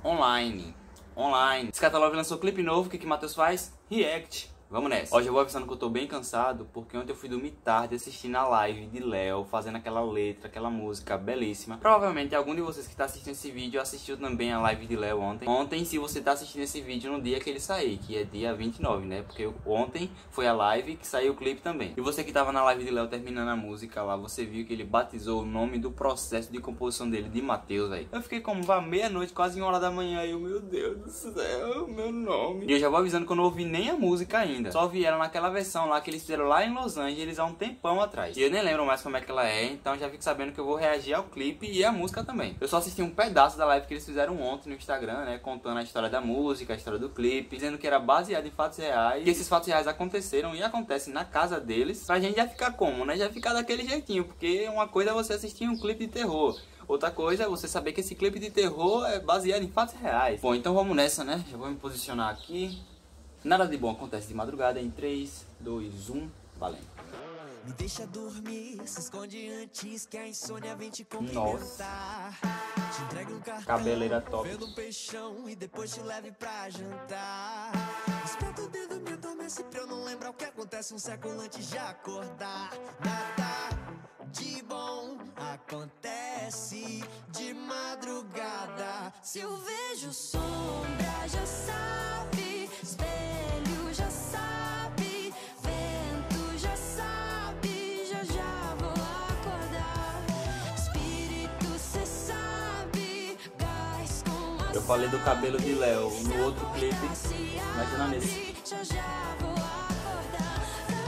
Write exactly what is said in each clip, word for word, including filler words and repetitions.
online. Online. Scatolove lançou clipe novo, o que que Matheus faz? React. Vamos nessa. Hoje eu vou avisando que eu tô bem cansado, porque ontem eu fui dormir tarde assistindo a live de Léo, fazendo aquela letra, aquela música belíssima. Provavelmente algum de vocês que tá assistindo esse vídeo assistiu também a live de Léo ontem. Ontem, se você tá assistindo esse vídeo no dia que ele sair, que é dia vinte e nove, né? Porque ontem foi a live que saiu o clipe também. E você que tava na live de Léo terminando a música lá, você viu que ele batizou o nome do processo de composição dele de Matheus, velho. Eu fiquei como, vá meia-noite, quase uma hora da manhã, e eu, meu Deus do céu, meu nome. E eu já vou avisando que eu não ouvi nem a música ainda. Só vieram naquela versão lá que eles fizeram lá em Los Angeles há um tempão atrás. E eu nem lembro mais como é que ela é, então já fico sabendo que eu vou reagir ao clipe e à música também. Eu só assisti um pedaço da live que eles fizeram ontem no Instagram, né, contando a história da música, a história do clipe, dizendo que era baseado em fatos reais, e esses fatos reais aconteceram e acontecem na casa deles, pra gente já ficar como, né, já ficar daquele jeitinho, porque uma coisa é você assistir um clipe de terror, outra coisa é você saber que esse clipe de terror é baseado em fatos reais. Bom, então vamos nessa, né, já vou me posicionar aqui. Nada de bom acontece de madrugada em três, dois, um, valendo. Me deixa dormir, se esconde antes que a insônia vem te cumprimentar. Nossa. Te entregue um cartão, Cabeleira top. pelo peixão e depois te leve pra jantar. Espeta o dedo, me adormece pra eu não lembrar o que acontece um século antes de acordar. Nada de bom acontece de madrugada. Se eu vejo sombra, já sabe. Espelho já sabe. Vento já sabe. Já já vou acordar. Espírito cê sabe. Gás com a Eu falei do cabelo de Léo no outro clipe, imagina nesse. já já vou acordar.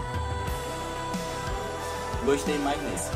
Gostei mais nesse.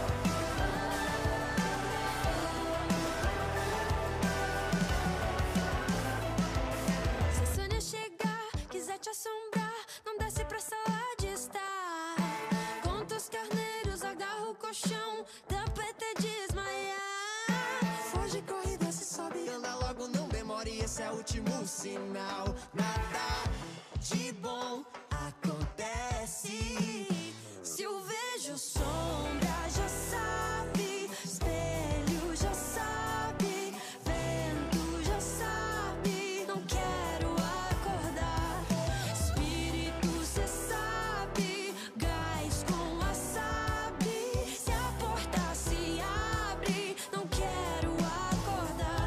Se a Sônia chegar, quiser te assombrar, não desce pra sala de estar. Conta os carneiros, agarra o colchão, tampa até desmaiar. Foge, corre, desce, sobe, anda logo, não demore, esse é o último sinal. Nada de bom acontece. Se eu vejo sombra, já sabe. Espelho já sabe. Vento já sabe. Não quero acordar. Espírito cê sabe. Gás com a sabe. Se a porta se abre, não quero acordar.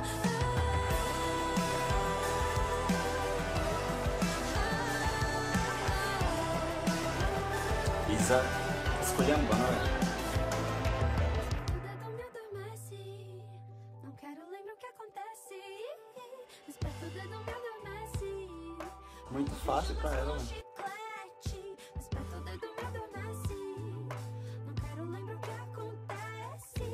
Isa, escolhendo, velho. O dedo me adormece. Não quero lembrar o que acontece. Esperto o dedo me adormece. Muito fácil pra ela, mano. Chiclete. Esperto o dedo me adormece. Não quero lembrar o que acontece.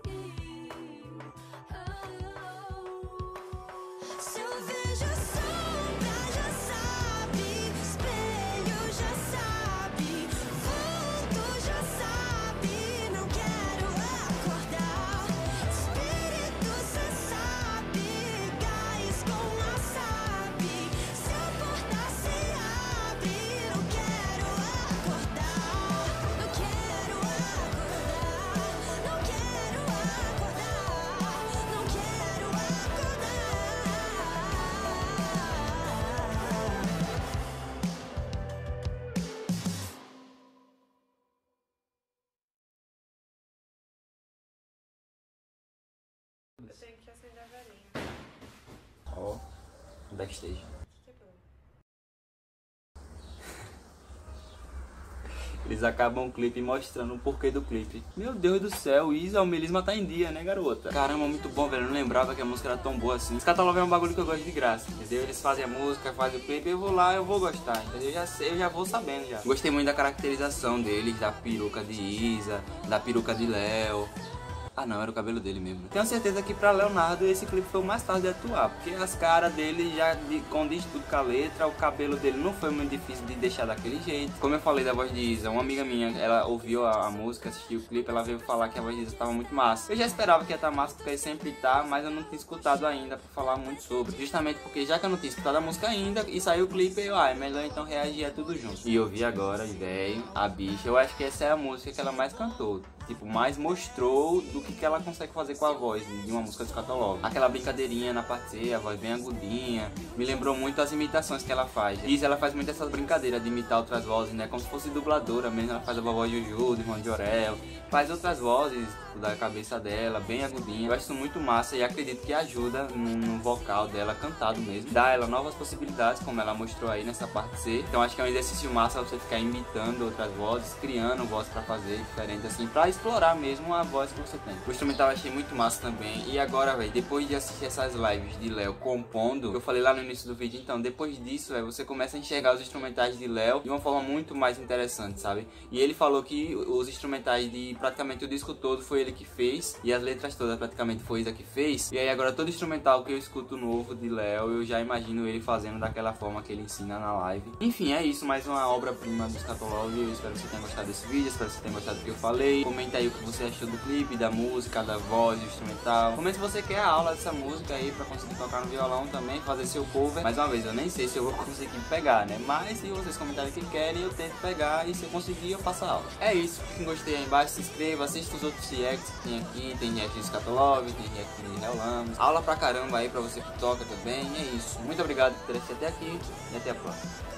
Oh. Se eu vejo a sombra, já sabe. Espelho já sabe. Vento já sabe. Não quero acordar. Espírito cê sabe. Gás com a sabe. Se a porta se abre, não quero acordar. Não quero acordar. Não quero acordar. Não quero acordar. Eu tenho que acender a velhinha. Ó, backstage. Quebrou. Eles acabam o clipe mostrando o porquê do clipe. Meu Deus do céu, Isa, o melisma tá em dia, né, garota? Caramba, muito bom, velho. Eu não lembrava que a música era tão boa assim. Scatolove é um bagulho que eu gosto de graça, entendeu? Eles fazem a música, fazem o clipe, eu vou lá, eu vou gostar, entendeu? Eu já sei, eu já vou sabendo já. Gostei muito da caracterização deles, da peruca de Isa, da peruca de Léo. Ah não, era o cabelo dele mesmo. Tenho certeza que pra Leonardo esse clipe foi o mais fácil de atuar, porque as caras dele já de, condiz tudo com a letra, o cabelo dele não foi muito difícil de deixar daquele jeito. Como eu falei da voz de Isa, uma amiga minha, ela ouviu a, a música, assistiu o clipe, ela veio falar que a voz de Isa estava muito massa. Eu já esperava que ia estar massa, porque sempre tá, mas eu não tinha escutado ainda pra falar muito sobre. Justamente porque já que eu não tinha escutado a música ainda, e saiu o clipe, eu, ah, é melhor então reagir a tudo junto. E eu vi agora, velho, a bicha, eu acho que essa é a música que ela mais cantou. tipo, mais mostrou do que, que ela consegue fazer com a voz de uma música do Scatolove. Aquela brincadeirinha na parte C, a voz bem agudinha, me lembrou muito as imitações que ela faz. E ela faz muito essas brincadeiras de imitar outras vozes, né? Como se fosse dubladora mesmo, ela faz a vovó Juju, do irmão de Orel, faz outras vozes tipo, da cabeça dela, bem agudinha. Eu acho isso muito massa e acredito que ajuda no, no vocal dela, cantado mesmo. Dá ela novas possibilidades, como ela mostrou aí nessa parte C. Então acho que é um exercício massa você ficar imitando outras vozes, criando voz pra fazer diferente assim, pra explorar mesmo a voz que você tem. O instrumental eu achei muito massa também. E agora, velho, depois de assistir essas lives de Léo compondo, eu falei lá no início do vídeo, então depois disso, véio, você começa a enxergar os instrumentais de Léo de uma forma muito mais interessante, sabe? E ele falou que os instrumentais de praticamente o disco todo foi ele que fez, e as letras todas praticamente foi Isa que fez. E aí agora todo instrumental que eu escuto novo de Léo, eu já imagino ele fazendo daquela forma que ele ensina na live. Enfim, é isso, mais uma obra-prima do Scatolove. Eu espero que você tenha gostado desse vídeo, espero que você tenha gostado do que eu falei. Comenta aí o que você achou do clipe, da música, da voz, do instrumental. Comenta se você quer a aula dessa música aí pra conseguir tocar no violão também, fazer seu cover. Mais uma vez, eu nem sei se eu vou conseguir pegar, né? Mas se vocês comentarem que querem, eu tento pegar, e se eu conseguir, eu faço a aula. É isso, quem gostei aí embaixo, se inscreva, assista os outros reacts que tem aqui. Tem react de Scatolove, tem react de Léo Lamos. Aula pra caramba aí pra você que toca também. E é isso. Muito obrigado por ter assistido até aqui e até a próxima.